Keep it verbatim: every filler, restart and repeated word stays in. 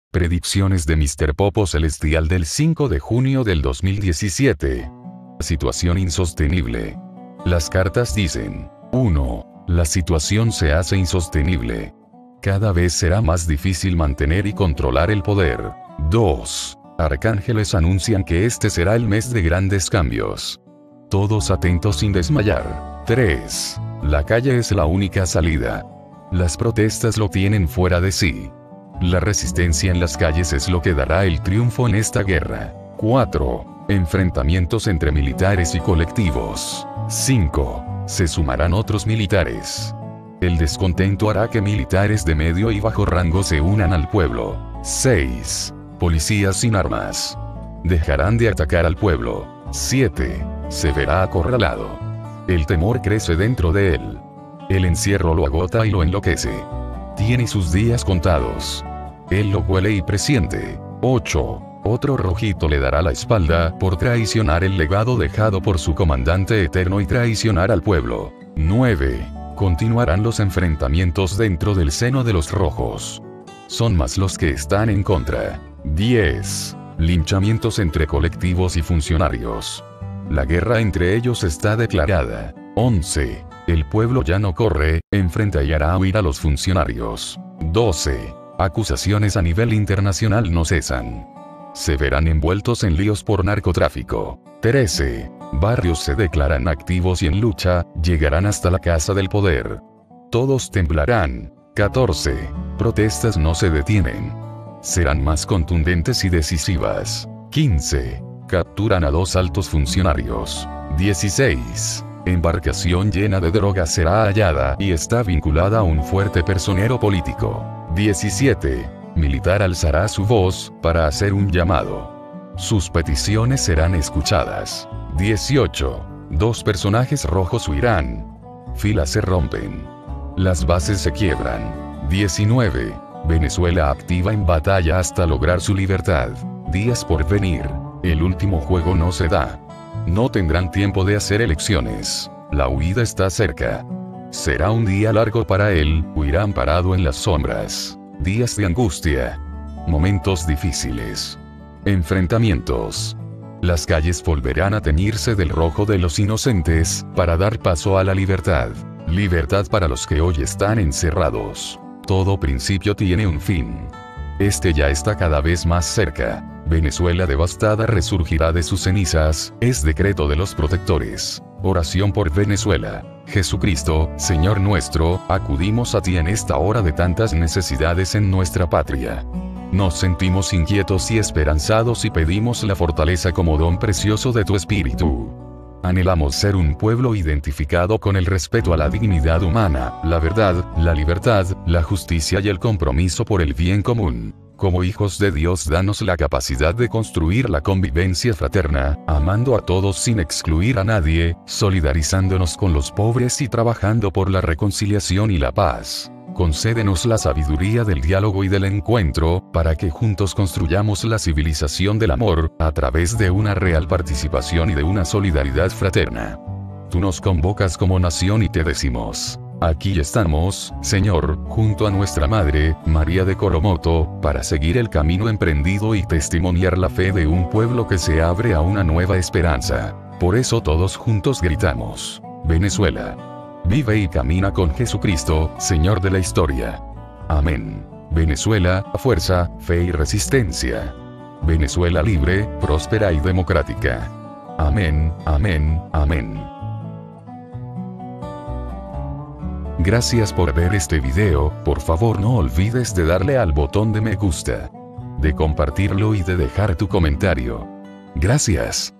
Predicciones de míster Popo Celestial del cinco de junio del dos mil diecisiete. Situación insostenible. Las cartas dicen: uno. La situación se hace insostenible. Cada vez será más difícil mantener y controlar el poder. dos. Arcángeles anuncian que este será el mes de grandes cambios. Todos atentos sin desmayar. tres. La calle es la única salida. Las protestas lo tienen fuera de sí. La resistencia en las calles es lo que dará el triunfo en esta guerra. cuatro. Enfrentamientos entre militares y colectivos. cinco. Se sumarán otros militares. El descontento hará que militares de medio y bajo rango se unan al pueblo. seis. Policías sin armas dejarán de atacar al pueblo. siete. Se verá acorralado. El temor crece dentro de él. El encierro lo agota y lo enloquece. Tiene sus días contados. Él lo huele y presiente. ocho. Otro rojito le dará la espalda por traicionar el legado dejado por su comandante eterno y traicionar al pueblo. nueve. Continuarán los enfrentamientos dentro del seno de los rojos. Son más los que están en contra. diez. Linchamientos entre colectivos y funcionarios. La guerra entre ellos está declarada. once. El pueblo ya no corre, enfrenta y hará huir a los funcionarios. doce. Acusaciones a nivel internacional no cesan. Se verán envueltos en líos por narcotráfico. trece. Barrios se declaran activos y en lucha, llegarán hasta la casa del poder. Todos temblarán. catorce. Protestas no se detienen. Serán más contundentes y decisivas. quince. Capturan a dos altos funcionarios. dieciséis. Embarcación llena de drogas será hallada y está vinculada a un fuerte personero político. diecisiete. Militar alzará su voz para hacer un llamado. Sus peticiones serán escuchadas. dieciocho. Dos personajes rojos huirán. Filas se rompen. Las bases se quiebran. diecinueve. Venezuela activa en batalla hasta lograr su libertad. Días por venir. El último juego no se da. No tendrán tiempo de hacer elecciones. La huida está cerca. Será un día largo para él, huirá amparado en las sombras. Días de angustia. Momentos difíciles. Enfrentamientos. Las calles volverán a teñirse del rojo de los inocentes, para dar paso a la libertad. Libertad para los que hoy están encerrados. Todo principio tiene un fin. Este ya está cada vez más cerca. Venezuela devastada resurgirá de sus cenizas, es decreto de los protectores. Oración por Venezuela. Jesucristo, Señor nuestro, acudimos a ti en esta hora de tantas necesidades en nuestra patria. Nos sentimos inquietos y esperanzados y pedimos la fortaleza como don precioso de tu espíritu. Anhelamos ser un pueblo identificado con el respeto a la dignidad humana, la verdad, la libertad, la justicia y el compromiso por el bien común. Como hijos de Dios, danos la capacidad de construir la convivencia fraterna, amando a todos sin excluir a nadie, solidarizándonos con los pobres y trabajando por la reconciliación y la paz. Concédenos la sabiduría del diálogo y del encuentro, para que juntos construyamos la civilización del amor, a través de una real participación y de una solidaridad fraterna. Tú nos convocas como nación y te decimos: aquí estamos, Señor, junto a nuestra Madre, María de Coromoto, para seguir el camino emprendido y testimoniar la fe de un pueblo que se abre a una nueva esperanza. Por eso todos juntos gritamos: Venezuela, vive y camina con Jesucristo, Señor de la historia. Amén. Venezuela, fuerza, fe y resistencia. Venezuela libre, próspera y democrática. Amén, amén, amén. Gracias por ver este video, por favor no olvides de darle al botón de me gusta, de compartirlo y de dejar tu comentario. Gracias.